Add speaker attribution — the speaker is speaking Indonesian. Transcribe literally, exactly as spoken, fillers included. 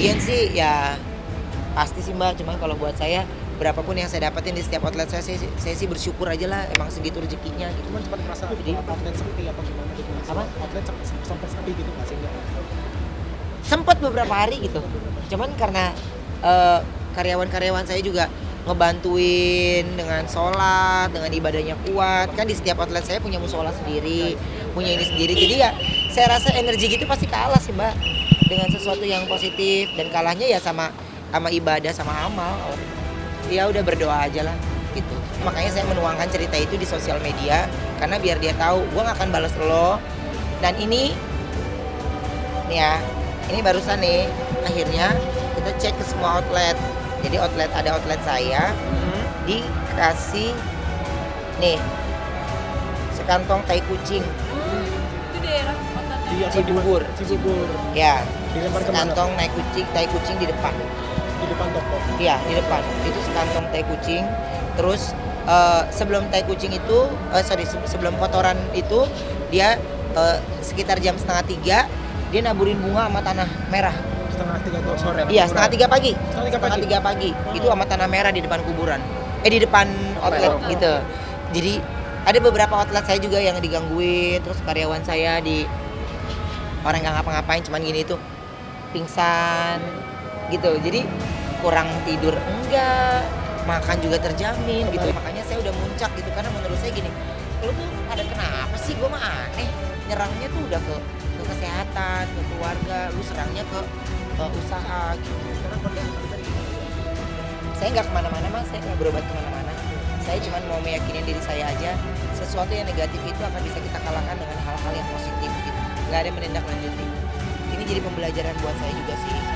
Speaker 1: kerugian sih ya pasti sih Mbak, cuman kalau buat saya berapapun yang saya dapetin di setiap outlet saya, saya, saya sih bersyukur aja lah, emang segitu rezekinya gitu.
Speaker 2: Cuman sempat merasa
Speaker 1: Jadi-
Speaker 2: outlet sepi apa gimana gitu nggak sih?
Speaker 1: Apa?
Speaker 2: Outlet sempat sempat sepi gitu nggak sih?
Speaker 1: Sempet beberapa hari gitu, cuman karena eh, karyawan-karyawan saya juga ngebantuin dengan sholat, dengan ibadahnya kuat, kan di setiap outlet saya punya musola sendiri, punya ini sendiri, jadi ya saya rasa energi gitu pasti kalah sih Mbak dengan sesuatu yang positif, dan kalahnya ya sama sama ibadah sama amal. Ya udah berdoa aja lah gitu, makanya saya menuangkan cerita itu di sosial media karena biar dia tahu gue gak akan balas lo. Dan ini nih ya, ini barusan nih akhirnya kita cek ke semua outlet. Jadi outlet ada outlet saya dikasih nih sekantong tai kucing
Speaker 3: Itu daerah kota
Speaker 2: Di apa,
Speaker 1: Cibubur.
Speaker 2: di mana? Cibubur.
Speaker 1: ya,
Speaker 2: Dilempar kemana?
Speaker 1: sekantong naik kucing tai kucing di depan.
Speaker 2: Di depan toko.
Speaker 1: Iya, di depan. Itu sekantong tai kucing. Terus eh, sebelum tai kucing itu, eh, sorry, se- sebelum kotoran itu dia eh, sekitar jam setengah tiga dia naburin bunga sama tanah merah.
Speaker 2: Setengah tiga tuh sore.
Speaker 1: Iya, setengah tiga pagi.
Speaker 2: Setengah tiga
Speaker 1: Setengah
Speaker 2: pagi.
Speaker 1: tiga pagi. Itu sama tanah merah di depan kuburan. Eh di depan outlet
Speaker 2: Oh.
Speaker 1: gitu. Jadi ada beberapa outlet saya juga yang digangguin. Terus karyawan saya di orang nggak ngapa-ngapain, cuman gini tuh pingsan gitu. Jadi kurang tidur enggak, makan juga terjamin gitu. Makanya saya udah muncak gitu karena menurut saya gini, lu tuh ada kenapa sih? Gue mah aneh. Nyerangnya tuh udah ke ke kesehatan, ke keluarga, lu serangnya ke, ke usaha gitu.
Speaker 2: Sekarang kondisi kita di
Speaker 1: Saya nggak kemana-mana mas, saya nggak berobat kemana-mana. Saya cuma mau meyakinin diri saya aja, sesuatu yang negatif itu akan bisa kita kalahkan dengan hal-hal yang positif gitu. Nggak ada menindaklanjuti. Ini jadi pembelajaran buat saya juga sih.